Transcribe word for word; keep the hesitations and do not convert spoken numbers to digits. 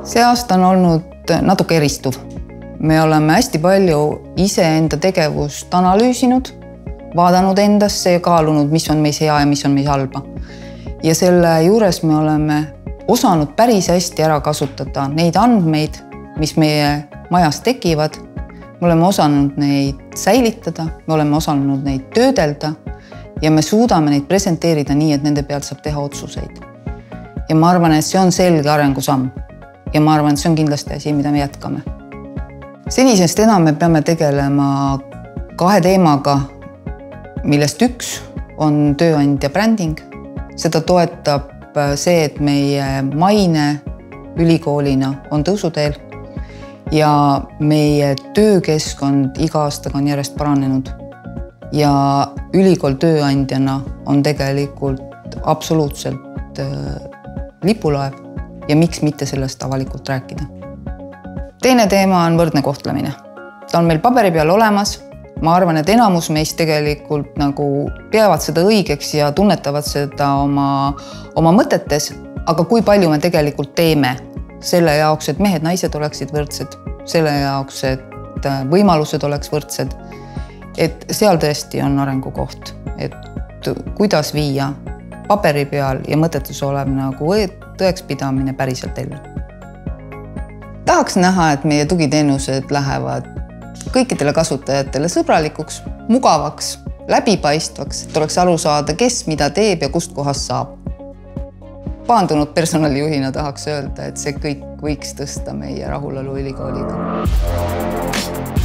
See aasta on olnud natuke eristuv. Me oleme hästi palju iseenda tegevust analüüsinud, vaadanud endasse ja kaalunud, mis on meis hea ja mis on meis halba. Ja selle juures me oleme osanud päris hästi ära kasutada neid andmeid, mis meie majas tekivad. Me oleme osanud neid säilitada, me oleme osanud neid töödelda ja me suudame neid presenteerida nii, et nende pealt saab teha otsuseid. Ja ma arvan, et see on selge arengusamm. Ja ma arvan, et see on kindlasti asi, mida me jätkame. Senisest enam me peame tegelema kahe teemaga, millest üks on tööandja bränding. Seda toetab see, et meie maine ülikoolina on tõusuteel ja meie töökeskkond iga aastaga on järjest paranenud. Ja ülikool tööandjana on tegelikult absoluutselt lipulaev. Ja miks mitte sellest avalikult rääkida. Teine teema on võrdne kohtlemine. Ta on meil paberi peal olemas. Ma arvan, et enamus meist tegelikult nagu peavad seda õigeks ja tunnetavad seda oma, oma mõtetes, aga kui palju me tegelikult teeme selle jaoks, et mehed, naised oleksid võrdsed, selle jaoks, et võimalused oleks võrdsed, et seal tõesti on arengukoht, et kuidas viia paberi peal ja mõtetes olev nagu tõekspidamine päriselt ellu. Tahaks näha, et meie tugiteenused lähevad kõikidele kasutajatele sõbralikuks, mugavaks, läbipaistvaks, et oleks aru saada, kes mida teeb ja kust kohast saab. Paandunud personalijuhina tahaks öelda, et see kõik võiks tõsta meie rahulolu ülikooliga.